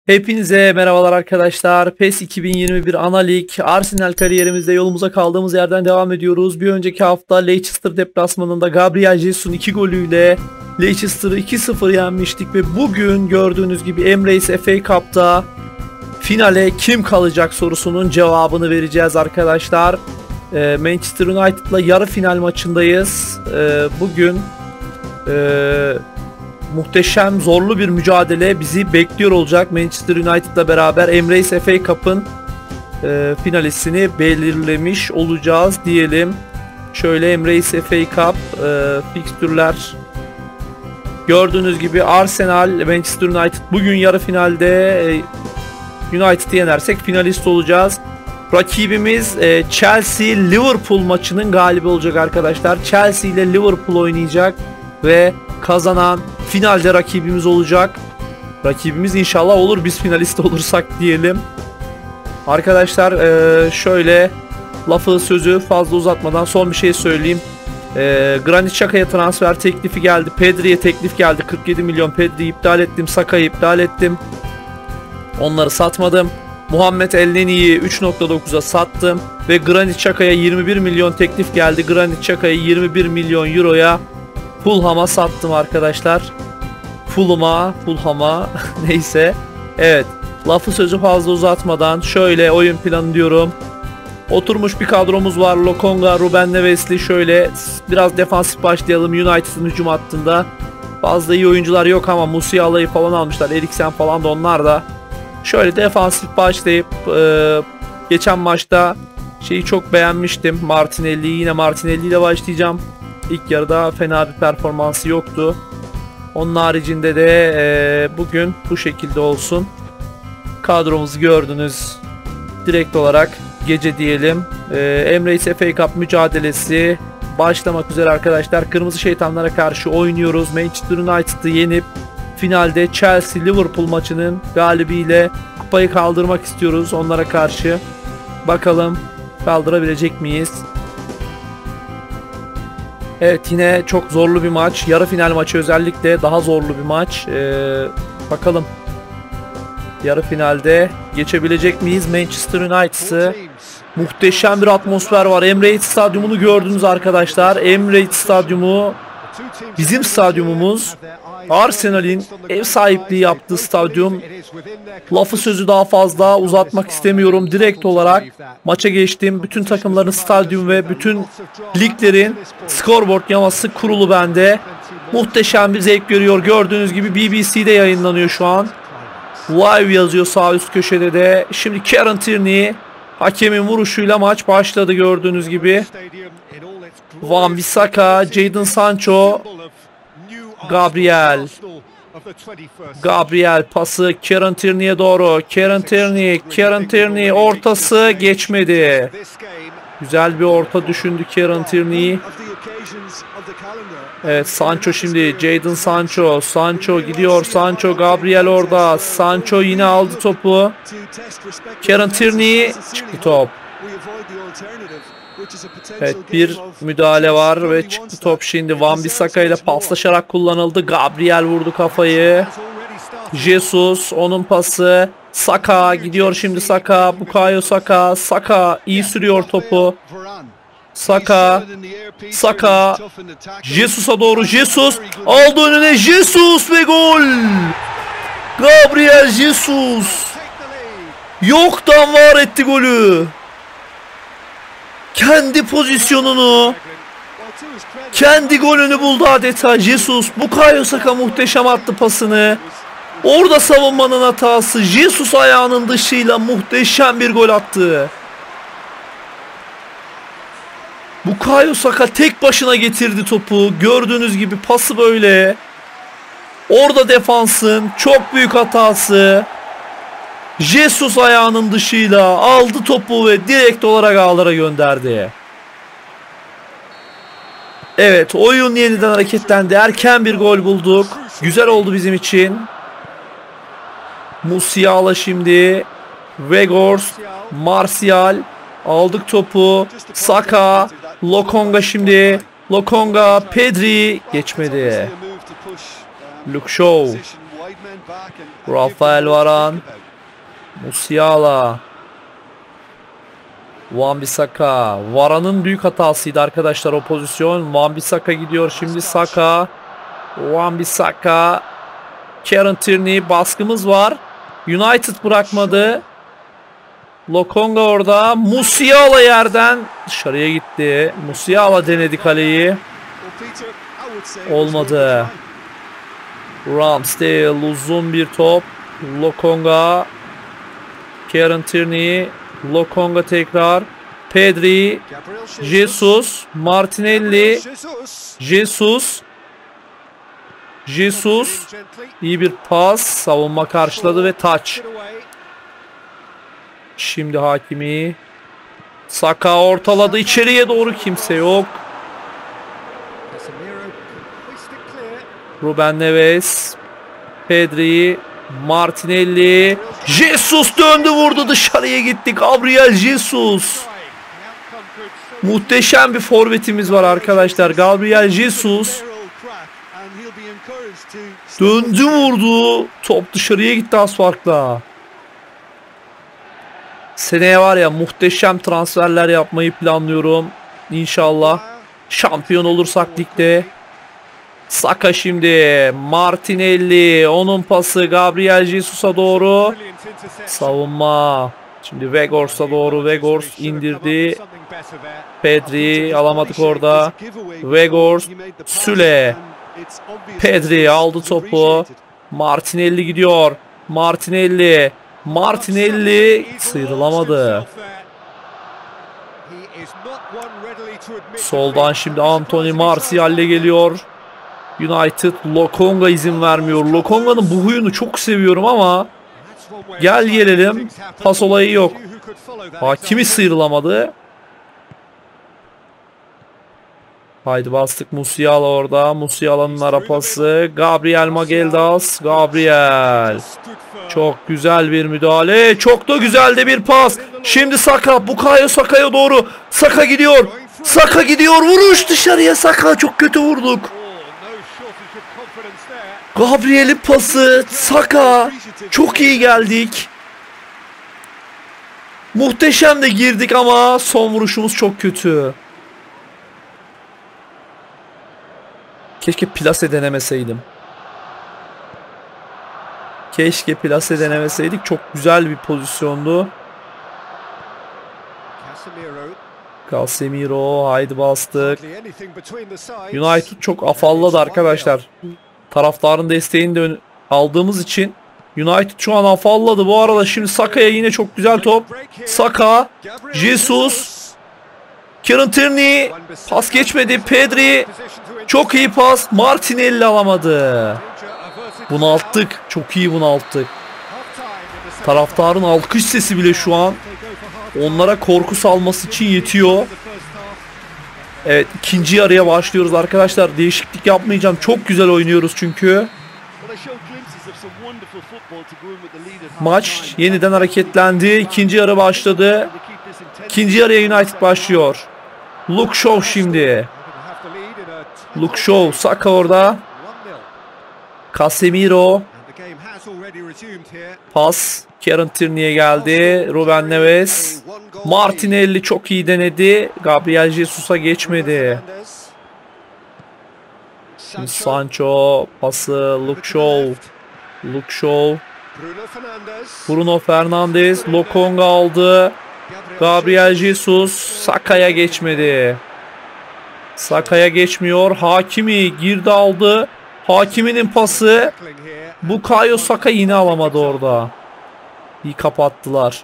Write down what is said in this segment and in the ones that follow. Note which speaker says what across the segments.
Speaker 1: Hepinize merhabalar arkadaşlar. PES 2021 Ana Lig Arsenal kariyerimizde yolumuza kaldığımız yerden devam ediyoruz. Bir önceki hafta Leicester deplasmanında Gabriel Jesus'un 2 golüyle Leicester'ı 2-0 yenmiştik ve bugün gördüğünüz gibi Emirates FA Cup'ta finale kim kalacak sorusunun cevabını vereceğiz arkadaşlar. Manchester United'la yarı final maçındayız. Bugün muhteşem zorlu bir mücadele bizi bekliyor olacak. Manchester United'la beraber Emirates FA Cup'ın finalistini belirlemiş olacağız diyelim. Şöyle Emirates FA Cup fikstürler. Gördüğünüz gibi Arsenal, Manchester United bugün yarı finalde. United'ı yenersek finalist olacağız. Rakibimiz Chelsea-Liverpool maçının galibi olacak arkadaşlar. Chelsea ile Liverpool oynayacak ve kazanan finalde rakibimiz olacak. Rakibimiz inşallah olur, biz finalist olursak diyelim. Arkadaşlar şöyle lafı sözü fazla uzatmadan son bir şey söyleyeyim. Granit Xhaka'ya transfer teklifi geldi. Pedri'ye teklif geldi. 47 milyon. Pedri'yi iptal ettim. Saka'yı iptal ettim. Onları satmadım. Muhammed Elneni'yi 3.9'a sattım. Ve Granit Xhaka'ya 21 milyon teklif geldi. Granit Xhaka'yı 21 milyon euroya Fulham'a sattım arkadaşlar. Fulham'a neyse. Evet, lafı sözü fazla uzatmadan şöyle oyun planı diyorum. Oturmuş bir kadromuz var. Lokonga, Ruben Neves'li. Şöyle biraz defansif başlayalım. United'ın hücum hattında fazla iyi oyuncular yok ama Musiala'yı falan almışlar. Eriksen falan da onlar da. Şöyle defansif başlayıp geçen maçta şeyi çok beğenmiştim. Martinelli'yi, yine Martinelli ile başlayacağım. İlk yarıda fena bir performansı yoktu. Onun haricinde de bugün bu şekilde olsun. Kadromuzu gördünüz. Direkt olarak gece diyelim. Emirates FA Cup mücadelesi başlamak üzere arkadaşlar. Kırmızı Şeytanlara karşı oynuyoruz. Manchester United'ı yenip finalde Chelsea-Liverpool maçının galibiyle kupayı kaldırmak istiyoruz onlara karşı. Bakalım kaldırabilecek miyiz? Evet, yine çok zorlu bir maç. Yarı final maçı özellikle daha zorlu bir maç. Bakalım yarı finalde geçebilecek miyiz Manchester United'ı? Muhteşem bir atmosfer var. Emirates Stadyumunu gördünüz arkadaşlar. Emirates Stadyumu bizim stadyumumuz. Arsenal'in ev sahipliği yaptığı stadyum. Lafı sözü daha fazla uzatmak istemiyorum. Direkt olarak maça geçtim. Bütün takımların stadyum ve bütün liglerin scoreboard yaması kurulu bende. Muhteşem bir zevk görüyor. Gördüğünüz gibi BBC'de yayınlanıyor şu an. Live yazıyor sağ üst köşede de. Şimdi Kieran Tierney hakemin vuruşuyla maç başladı gördüğünüz gibi. Wan-Bissaka, Jadon Sancho, Gabriel pası Kieran Tierney'e doğru. Kieran Tierney ortası geçmedi. Güzel bir orta düşündü Kieran Tierney. Evet, Sancho şimdi. Jadon Sancho. Sancho gidiyor. Sancho, Gabriel orada. Sancho yine aldı topu. Kieran Tierney çıktı top. Evet, bir müdahale var ve çıktı top şimdi. Wan-Bissaka ile paslaşarak kullanıldı. Gabriel vurdu kafayı. Jesus, onun pası. Saka gidiyor şimdi Saka. Bukayo Saka. Saka iyi sürüyor topu. Saka. Jesus'a doğru. Jesus aldı önüne. Jesus ve gol. Gabriel Jesus yoktan var etti golü. Kendi pozisyonunu, kendi golünü buldu adeta Jesus. Bukayo Saka muhteşem attı pasını. Orada savunmanın hatası. Jesus ayağının dışıyla muhteşem bir gol attı. Bukayo Saka tek başına getirdi topu. Gördüğünüz gibi pası böyle. Orada defansın çok büyük hatası. Jesus ayağının dışıyla aldı topu ve direkt olarak ağlara gönderdi. Evet, oyun yeniden hareketlendi. Erken bir gol bulduk. Güzel oldu bizim için. Musiala şimdi. Weghorst, Martial. Aldık topu. Saka. Lokonga şimdi. Lokonga, Pedri geçmedi. Luke Shaw. Rafael Varane. Musiala. Wan-Bissaka. Varane'ın büyük hatasıydı arkadaşlar o pozisyon. Wan-Bissaka gidiyor şimdi, Saka. Wan-Bissaka. Kieran Tierney, baskımız var. United bırakmadı. Lokonga orada. Musiala yerden dışarıya gitti. Musiala denedi kaleyi. Olmadı. Ramsdale uzun bir top. Lokonga. Kieran Tierney. Lokonga tekrar. Pedri. Jesus. Martinelli. Jesus. İyi bir pas. Savunma karşıladı ve taç. Şimdi Hakimi. Saka ortaladı. İçeriye doğru kimse yok. Ruben Neves. Pedri. Martinelli. Jesus döndü, vurdu, dışarıya gitti. Gabriel Jesus. Muhteşem bir forvetimiz var arkadaşlar. Gabriel Jesus. Döndü, vurdu. Top dışarıya gitti az farkla. Seneye var ya, muhteşem transferler yapmayı planlıyorum. İnşallah şampiyon olursak ligde. Saka şimdi. Martinelli. Onun pası Gabriel Jesus'a doğru. Savunma. Şimdi Weghorst'a doğru. Weghorst indirdi. Pedri alamadık orada. Weghorst. Süle. Pedri aldı topu. Martinelli gidiyor. Martinelli sıyrılamadı. Soldan şimdi Anthony Martial'le geliyor. United. Lokonga izin vermiyor. Lokonga'nın bu huyunu çok seviyorum ama gel gelelim pas olayı yok. Hakimi sıyrılamadı. Haydi bastık. Musiala orada. Musiala'nın ara pası. Gabriel Magalhaes. Gabriel. Çok güzel bir müdahale. Çok da güzel de bir pas. Şimdi Saka. Bukayo Saka'ya doğru. Saka gidiyor. Vuruş dışarıya. Saka, çok kötü vurduk. Gabriel'in pası. Saka. Çok iyi geldik. Muhteşem de girdik ama son vuruşumuz çok kötü. Keşke plase denemeseydim. Çok güzel bir pozisyondu. Casemiro. Haydi bastık. United çok afalladı arkadaşlar. Taraftarın desteğini de aldığımız için United şu an afalladı. Bu arada şimdi Saka'ya yine çok güzel top. Saka. Jesus. Kieran Tierney. Pas geçmedi. Pedri. Çok iyi pas. Martinelli alamadı. Bunalttık. Çok iyi bunalttık. Taraftarın alkış sesi bile şu an onlara korku salması için yetiyor. Evet, ikinci yarıya başlıyoruz arkadaşlar. Değişiklik yapmayacağım. Çok güzel oynuyoruz çünkü. Maç yeniden hareketlendi. İkinci yarı başladı. İkinci yarıya United başlıyor. Luke Shaw şimdi. Luke Shaw. Saka orada. Casemiro. Pas. Kieran Tierney'e geldi. Ruben Neves. Martinelli çok iyi denedi. Gabriel Jesus'a geçmedi. Şimdi Sancho pası. Luke Shaw. Bruno Fernandes. Lokonga aldı. Gabriel Jesus. Saka'ya geçmedi. Saka'ya geçmiyor. Hakimi girdi, aldı. Hakimi'nin pası. Bukayo Saka yine alamadı orada. İyi kapattılar.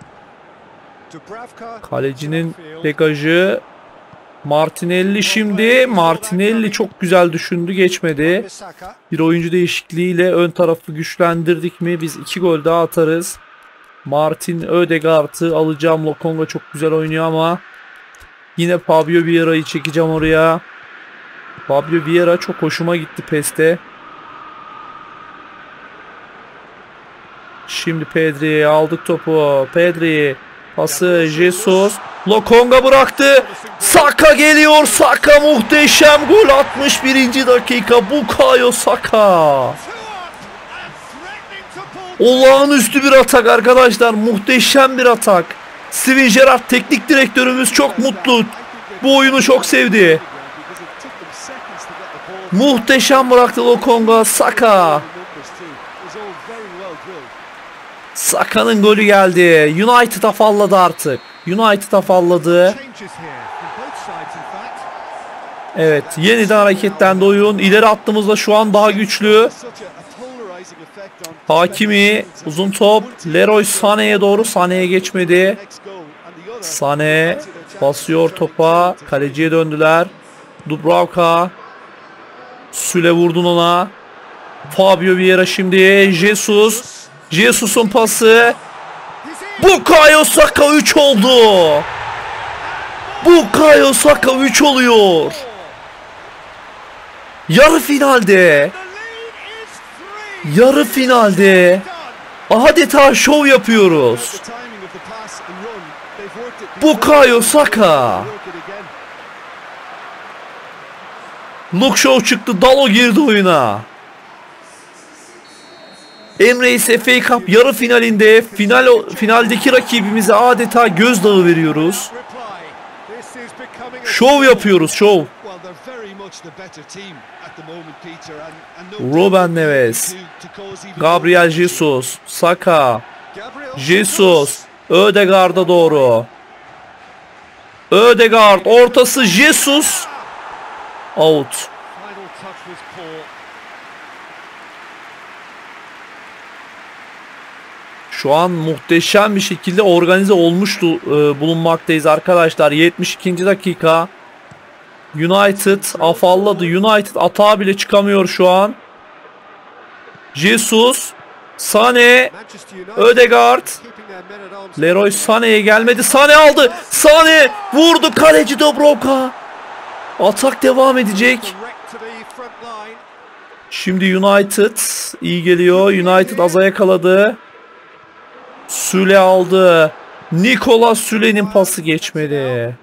Speaker 1: Kalecinin degajı. Martinelli şimdi. Martinelli çok güzel düşündü, geçmedi. Bir oyuncu değişikliğiyle ön tarafı güçlendirdik mi biz 2 gol daha atarız. Martin Ödegaard'ı alacağım. Lokonga çok güzel oynuyor ama yine Fabio Vieira'yı çekeceğim oraya. Fabio Vieira çok hoşuma gitti PES'te. Şimdi Pedri'ye aldık topu. Pedri pası. Jesus. Lokonga bıraktı. Saka geliyor. Saka muhteşem gol, 61. dakika. Bukayo Saka. Olağanüstü bir atak arkadaşlar. Muhteşem bir atak. Steven Gerrard teknik direktörümüz çok mutlu. Bu oyunu çok sevdi. Muhteşem bıraktı Lokonga. Saka. Saka'nın golü geldi. United afalladı artık. United afalladı. Evet, yeniden hareketlendi oyun. İleri attığımızda şu an daha güçlü. Hakimi, uzun top. Leroy Sané'ye doğru. Sané'ye geçmedi. Sané basıyor topa. Kaleciye döndüler. Dubravka. Süle vurdun ona. Fabio Vieira şimdi. Jesus. Jesus'un pası. Bukayo Saka 3 oldu. Bukayo Saka 3 oluyor. Yarı finalde. Yarı finalde. Adeta şov yapıyoruz. Bukayo Saka. Luke Shaw çıktı. Dalo girdi oyuna. Emirates FA Cup yarı finalinde finaldeki rakibimize adeta gözdağı veriyoruz. Şov yapıyoruz, şov. Ruben Neves, Gabriel Jesus, Saka, Jesus, Ödegaard'a doğru. Ödegaard ortası, Jesus. Out. Şu an muhteşem bir şekilde organize olmuştu bulunmaktayız arkadaşlar. 72. dakika. United afalladı. United atağa bile çıkamıyor şu an. Jesus, Sané, Ödegaard. Leroy Sané'ye gelmedi. Sané aldı. Sané vurdu. Kaleci Dubravka. Atak devam edecek. Şimdi United iyi geliyor. United aza yakaladı. Süle aldı. Nicolas Süle'nin pası geçmedi.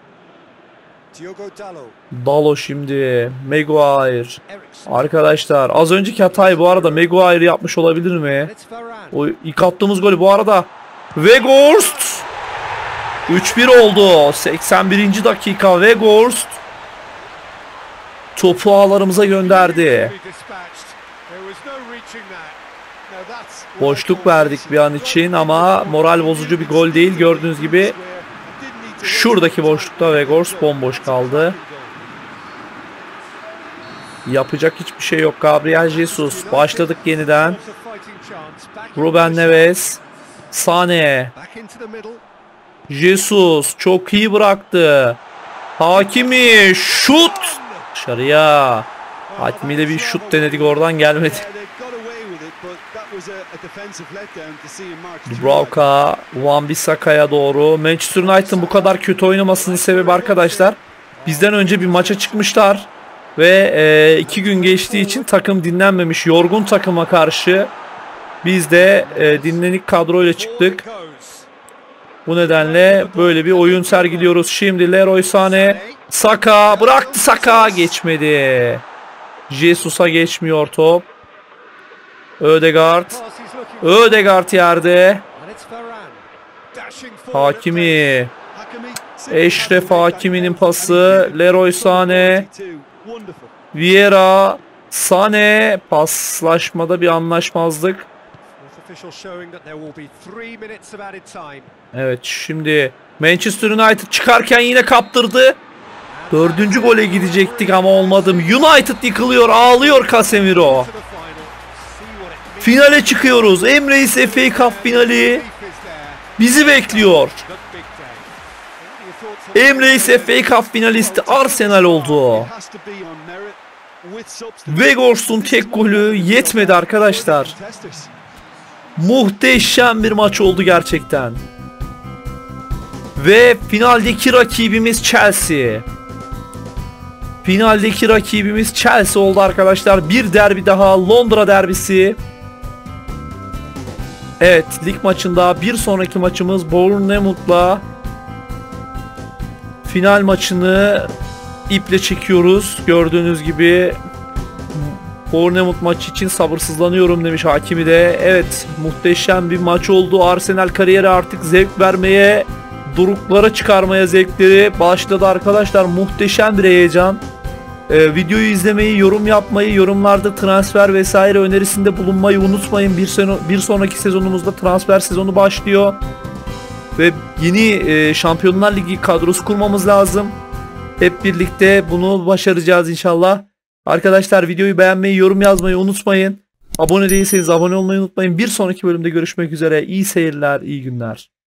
Speaker 1: Dalo şimdi. Maguire. Arkadaşlar az önceki hatayı bu arada Maguire yapmış olabilir mi? O ilk attığımız golü bu arada. Weghorst. 3-1 oldu. 81. dakika Weghorst. Topu ağlarımıza gönderdi. Boşluk verdik bir an için ama moral bozucu bir gol değil. Gördüğünüz gibi şuradaki boşlukta Weghorst bomboş kaldı. Yapacak hiçbir şey yok. Gabriel Jesus. Başladık yeniden. Ruben Neves. Sané. Jesus çok iyi bıraktı. Hakimi şut. Dışarıya. Hakimi de bir şut denedik, oradan gelmedi. Dubravka, Wan-Bissaka'ya doğru. Manchester United'ın bu kadar kötü oynamasının sebebi arkadaşlar, bizden önce bir maça çıkmışlar ve 2 gün geçtiği için takım dinlenmemiş. Yorgun takıma karşı biz de dinlenik kadroyla çıktık. Bu nedenle böyle bir oyun sergiliyoruz. Şimdi Leroy Sané, Saka bıraktı, Saka geçmedi. Jesus'a geçmiyor top. Ödegaard. Ödegaard yerde. Hakimi. Eşref Hakimi'nin pası. Leroy Sané. Vieira. Sané. Paslaşmada bir anlaşmazlık. Evet, şimdi Manchester United çıkarken yine kaptırdı. 4. gole gidecektik ama olmadı. United yıkılıyor. Ağlıyor Casemiro. Finale çıkıyoruz. Emirates FA Cup finali bizi bekliyor. Emirates FA Cup finalisti Arsenal oldu. Weghorst'un tek golü yetmedi arkadaşlar. Muhteşem bir maç oldu gerçekten. Ve finaldeki rakibimiz Chelsea. Finaldeki rakibimiz Chelsea oldu arkadaşlar. Bir derbi daha, Londra derbisi. Evet, lig maçında bir sonraki maçımız Bournemouth'la final maçını iple çekiyoruz. Gördüğünüz gibi Bournemouth maçı için sabırsızlanıyorum demiş Hakimi de. Evet, muhteşem bir maç oldu. Arsenal kariyeri artık zevk vermeye, doruklara çıkarmaya zevkleri başladı arkadaşlar. Muhteşem bir heyecan. Videoyu izlemeyi, yorum yapmayı, yorumlarda transfer vesaire önerisinde bulunmayı unutmayın. Bir sonraki sezonumuzda transfer sezonu başlıyor. Ve yeni Şampiyonlar Ligi kadrosu kurmamız lazım. Hep birlikte bunu başaracağız inşallah. Arkadaşlar videoyu beğenmeyi, yorum yazmayı unutmayın. Abone değilseniz abone olmayı unutmayın. Bir sonraki bölümde görüşmek üzere. İyi seyirler, iyi günler.